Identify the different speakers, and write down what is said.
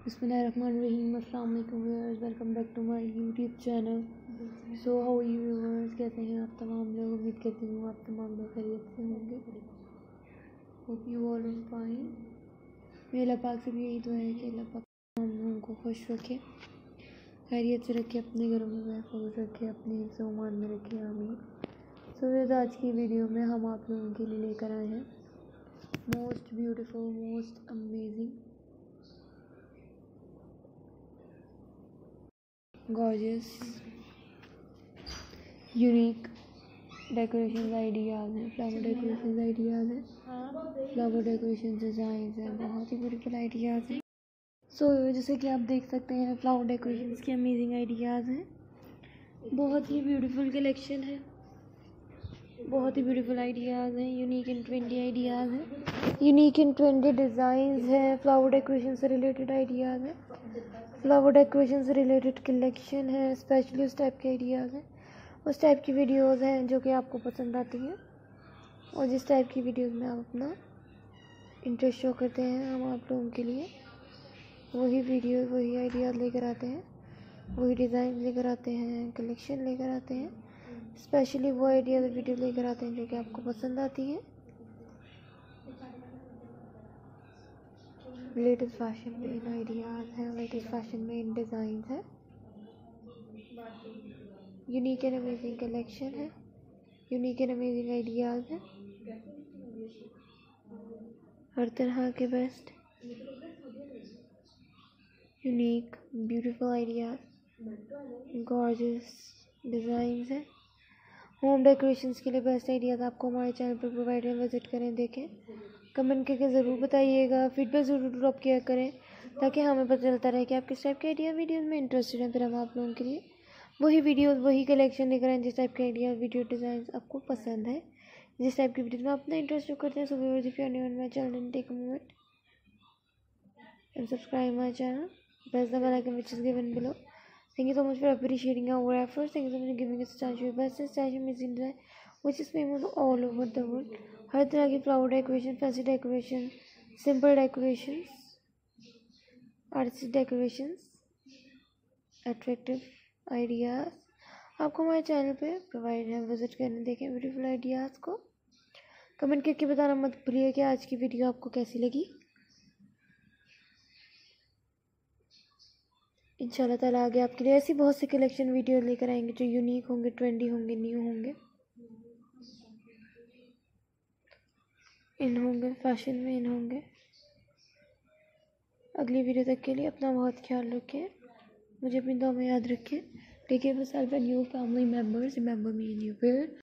Speaker 1: बिस्मिल्लाहिर्रहमानिर्रहीम। अस्सलाम वालेकुम viewers, welcome back to my YouTube channel. So how you viewers, कैसे हैं आप तमाम लोग? उम्मीद करती हूँ आप तमाम लोग खैरियत से होंगे। Hope you all are fine. मेरे अल्लाह पाक से भी यही दुआ है कि अल्लाह पाक हम लोगों को खुश रखे, खैरियत से रखे, अपने घरों में महफूज रखे, अपने हिफ्ज़ व ईमान में रखे, आमीन। सो आज की वीडियो में हम आप लोगों के लिए लेकर आए हैं most beautiful, most amazing, gorgeous, unique decoration ideas हैं, फ्लावर डेकोरेशन आइडियाज़ हैं, फ्लावर डेकोरेशन डिज़ाइन हैं, बहुत ही ब्यूटीफुल आइडियाज़ हैं। सो जैसे कि आप देख सकते हैं फ्लावर डेकोरेशन के अमेजिंग आइडियाज़ हैं, बहुत ही ब्यूटीफुल कलेक्शन है, बहुत ही ब्यूटीफुल आइडियाज़ हैं, यूनिक एंड ट्रेंडी आइडियाज़ हैं, यूनिक एंड ट्रेंडी डिज़ाइंस हैं, फ्लावर डेकोरेशन से रिलेटेड आइडियाज़ हैं, फ्लावर डेकोरेशन से रिलेटेड कलेक्शन है, स्पेशली उस टाइप के आइडियाज़ हैं, उस टाइप की वीडियोज़ हैं जो कि आपको पसंद आती हैं, और जिस टाइप की वीडियोज़ में आप अपना इंटरेस्ट शो करते हैं, हम आप लोगों के लिए वही वीडियो, वही आइडियाज़ लेकर आते हैं, वही डिज़ाइन लेकर आते हैं, कलेक्शन लेकर आते हैं, स्पेशली वो आइडियाज़ वीडियो लेकर आते हैं जो कि आपको पसंद आती हैं। लेटेस्ट फैशन में इन आइडियाज़ हैं, लेटेस्ट फैशन में इन डिज़ाइन है, यूनिक एंड अमेजिंग कलेक्शन है, यूनिक एंड अमेजिंग आइडियाज़ हैं, हर तरह के best unique beautiful ideas, gorgeous designs हैं। होम डेकोरेशंस के लिए बेस्ट आइडियाज़ आपको हमारे चैनल पर प्रोवाइड हैं, विजिट करें, देखें, कमेंट करके ज़रूर बताइएगा, फीडबैक ज़रूर ड्रॉप किया करें ताकि हमें पता चलता रहे कि आप किस टाइप के आइडिया वीडियोज़ में इंटरेस्टेड हैं। फिर हम आप लोगों के लिए वही वीडियोज़, वही कलेक्शन लेकर आएँ जिस टाइप के आइडिया वीडियो डिज़ाइन आपको पसंद है, जिस टाइप की वीडियोज़ में आप अपना इंटरेस्ट शो करते हैं। So viewers, if you are new on my channel then take a moment and subscribe my channel, press the bell icon which is given below. Thank you so much for appreciating our efforts. Thank you so much for giving us statue, best statue amazing design which is famous all over the world. हर तरह की flower decoration, fancy decoration, simple decoration, artistic decoration, attractive ideas आपको हमारे channel पे provide है, visit करने, देखें beautiful ideas को। कमेंट करके बताना मत भूलिए कि आज की वीडियो आपको कैसी लगी। इंशाल्लाह ताला आगे आपके लिए ऐसी बहुत सी कलेक्शन वीडियो लेकर आएंगे जो यूनिक होंगे, ट्रेंडी होंगे, न्यू होंगे, इन होंगे, फैशन में इन होंगे। अगली वीडियो तक के लिए अपना बहुत ख्याल रखें, मुझे अपनी दुआ में याद रखें। Take care of yourself and your family members, remember me in your prayer.